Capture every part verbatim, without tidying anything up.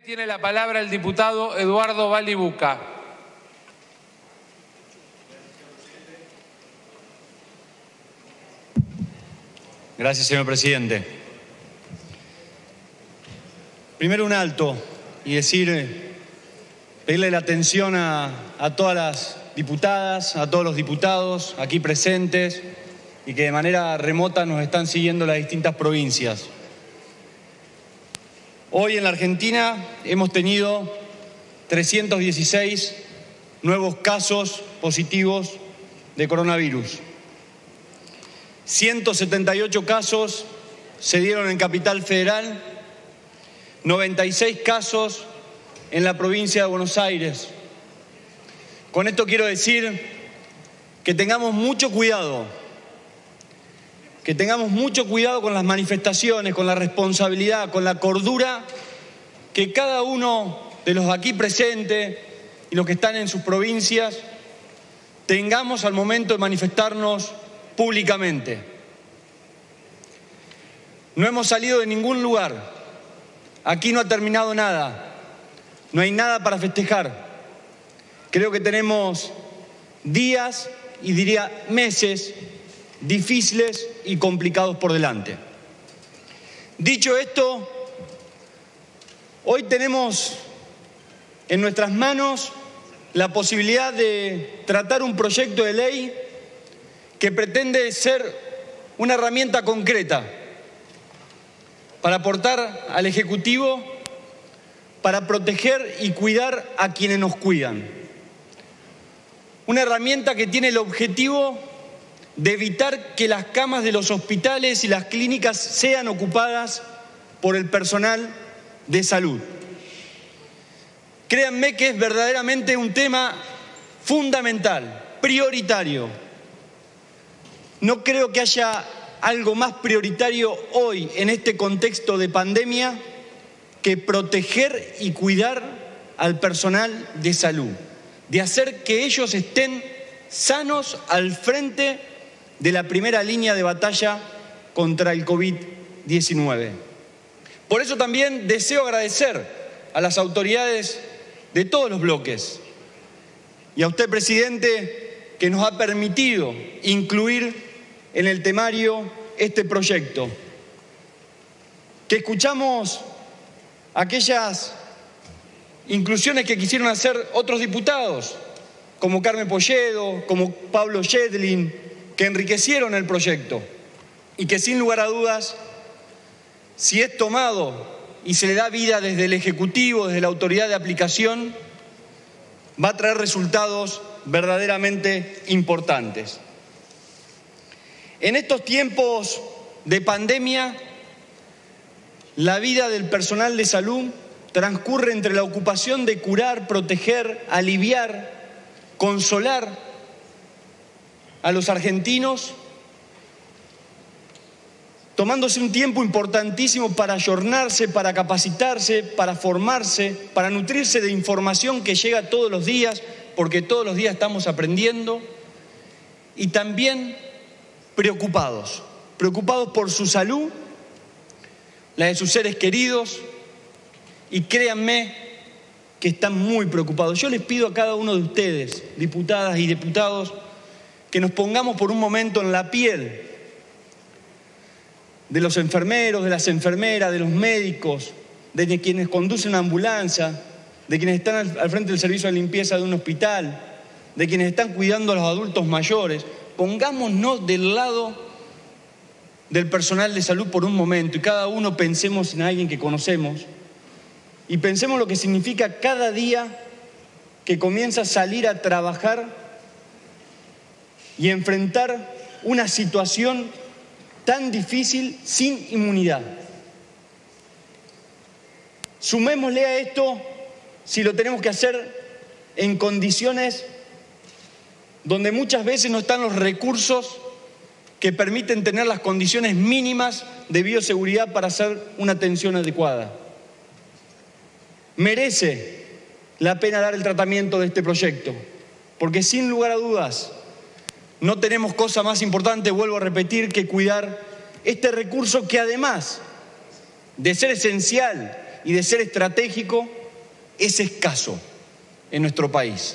Tiene la palabra el diputado Eduardo Balibuca. Gracias, señor presidente. Primero un alto y decir, pedirle la atención a, a todas las diputadas, a todos los diputados aquí presentes y que de manera remota nos están siguiendo las distintas provincias. Hoy en la Argentina hemos tenido trescientos dieciséis nuevos casos positivos de coronavirus. ciento setenta y ocho casos se dieron en Capital Federal, noventa y seis casos en la provincia de Buenos Aires. Con esto quiero decir que tengamos mucho cuidado, que tengamos mucho cuidado con las manifestaciones, con la responsabilidad, con la cordura que cada uno de los aquí presentes y los que están en sus provincias tengamos al momento de manifestarnos públicamente. No hemos salido de ningún lugar, aquí no ha terminado nada, no hay nada para festejar. Creo que tenemos días y diría meses difíciles y complicados por delante. Dicho esto, hoy tenemos en nuestras manos la posibilidad de tratar un proyecto de ley que pretende ser una herramienta concreta para aportar al Ejecutivo para proteger y cuidar a quienes nos cuidan. Una herramienta que tiene el objetivo de evitar que las camas de los hospitales y las clínicas sean ocupadas por el personal de salud. Créanme que es verdaderamente un tema fundamental, prioritario. No creo que haya algo más prioritario hoy en este contexto de pandemia que proteger y cuidar al personal de salud, de hacer que ellos estén sanos al frente de la primera línea de batalla contra el COVID diecinueve. Por eso también deseo agradecer a las autoridades de todos los bloques y a usted, presidente, que nos ha permitido incluir en el temario este proyecto. Que escuchamos aquellas inclusiones que quisieron hacer otros diputados, como Carmen Polledo, como Pablo Yedlin, que enriquecieron el proyecto y que sin lugar a dudas, si es tomado y se le da vida desde el Ejecutivo, desde la autoridad de aplicación, va a traer resultados verdaderamente importantes. En estos tiempos de pandemia, la vida del personal de salud transcurre entre la ocupación de curar, proteger, aliviar, consolar a los argentinos, tomándose un tiempo importantísimo para ayornarse, para capacitarse, para formarse, para nutrirse de información que llega todos los días, porque todos los días estamos aprendiendo, y también preocupados, preocupados por su salud, la de sus seres queridos, y créanme que están muy preocupados. Yo les pido a cada uno de ustedes, diputadas y diputados, que nos pongamos por un momento en la piel de los enfermeros, de las enfermeras, de los médicos, de quienes conducen una ambulancia, de quienes están al, al frente del servicio de limpieza de un hospital, de quienes están cuidando a los adultos mayores. Pongámonos del lado del personal de salud por un momento y cada uno pensemos en alguien que conocemos y pensemos lo que significa cada día que comienza a salir a trabajar y enfrentar una situación tan difícil sin inmunidad. Sumémosle a esto si lo tenemos que hacer en condiciones donde muchas veces no están los recursos que permiten tener las condiciones mínimas de bioseguridad para hacer una atención adecuada. Merece la pena dar el tratamiento de este proyecto, porque sin lugar a dudas no tenemos cosa más importante, vuelvo a repetir, que cuidar este recurso que además de ser esencial y de ser estratégico es escaso en nuestro país.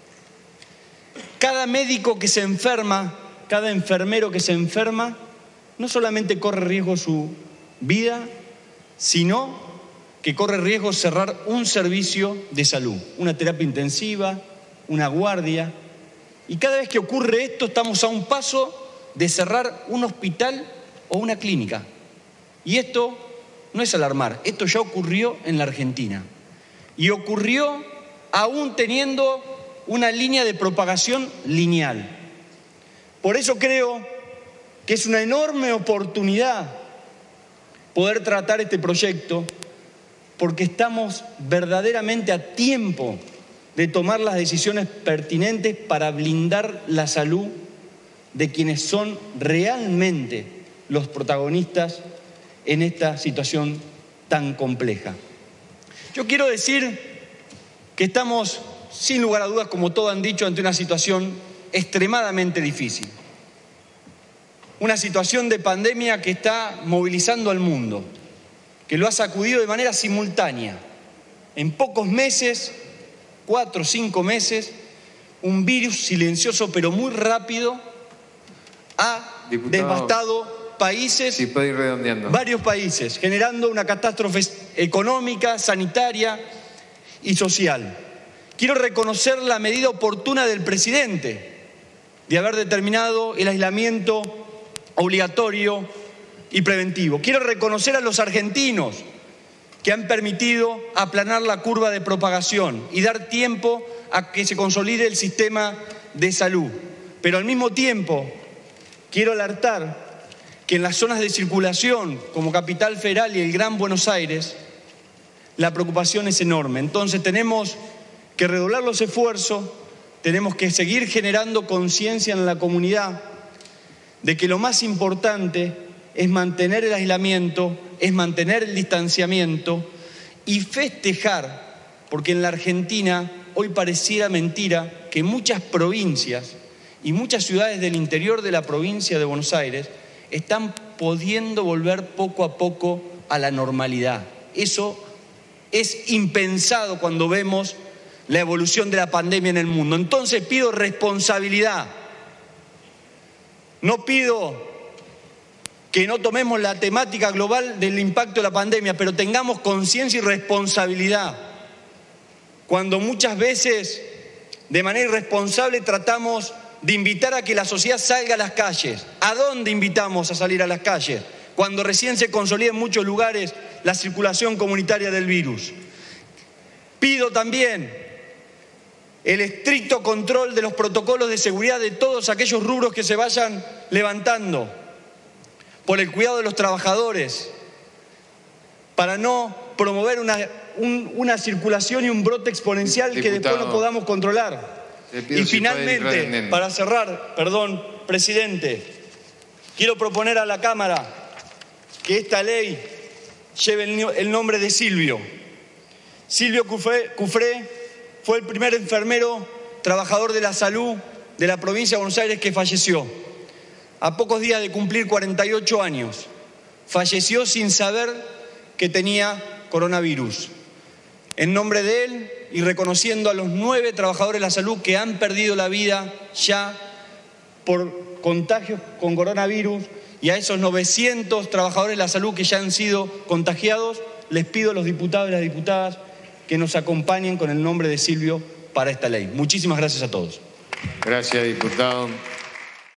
Cada médico que se enferma, cada enfermero que se enferma, no solamente corre riesgo su vida, sino que corre riesgo cerrar un servicio de salud, una terapia intensiva, una guardia. Y cada vez que ocurre esto, estamos a un paso de cerrar un hospital o una clínica. Y esto no es alarmar, esto ya ocurrió en la Argentina. Y ocurrió aún teniendo una línea de propagación lineal. Por eso creo que es una enorme oportunidad poder tratar este proyecto, porque estamos verdaderamente a tiempo de tomar las decisiones pertinentes para blindar la salud de quienes son realmente los protagonistas en esta situación tan compleja. Yo quiero decir que estamos, sin lugar a dudas, como todos han dicho, ante una situación extremadamente difícil. Una situación de pandemia que está movilizando al mundo, que lo ha sacudido de manera simultánea. En pocos meses, cuatro o cinco meses, un virus silencioso pero muy rápido ha Diputado, devastado países, si puede ir redondeando. varios países, generando una catástrofe económica, sanitaria y social. Quiero reconocer la medida oportuna del presidente de haber determinado el aislamiento obligatorio y preventivo. Quiero reconocer a los argentinos que han permitido aplanar la curva de propagación y dar tiempo a que se consolide el sistema de salud. Pero al mismo tiempo quiero alertar que en las zonas de circulación como Capital Federal y el Gran Buenos Aires la preocupación es enorme. Entonces tenemos que redoblar los esfuerzos, tenemos que seguir generando conciencia en la comunidad de que lo más importante es mantener el aislamiento, es mantener el distanciamiento y festejar, porque en la Argentina hoy pareciera mentira que muchas provincias y muchas ciudades del interior de la provincia de Buenos Aires están pudiendo volver poco a poco a la normalidad. Eso es impensado cuando vemos la evolución de la pandemia en el mundo. Entonces pido responsabilidad. No pido que no tomemos la temática global del impacto de la pandemia, pero tengamos conciencia y responsabilidad. Cuando muchas veces, de manera irresponsable, tratamos de invitar a que la sociedad salga a las calles. ¿A dónde invitamos a salir a las calles? Cuando recién se consolida en muchos lugares la circulación comunitaria del virus. Pido también el estricto control de los protocolos de seguridad de todos aquellos rubros que se vayan levantando, por el cuidado de los trabajadores, para no promover una, un, una circulación y un brote exponencial Diputado, que después no podamos controlar. Y si finalmente, para cerrar, perdón, presidente, quiero proponer a la Cámara que esta ley lleve el, el nombre de Silvio. Silvio Cufré, Cufré fue el primer enfermero trabajador de la salud de la provincia de Buenos Aires que falleció. A pocos días de cumplir cuarenta y ocho años, falleció sin saber que tenía coronavirus. En nombre de él y reconociendo a los nueve trabajadores de la salud que han perdido la vida ya por contagios con coronavirus y a esos novecientos trabajadores de la salud que ya han sido contagiados, les pido a los diputados y las diputadas que nos acompañen con el nombre de Silvio para esta ley. Muchísimas gracias a todos. Gracias, diputado.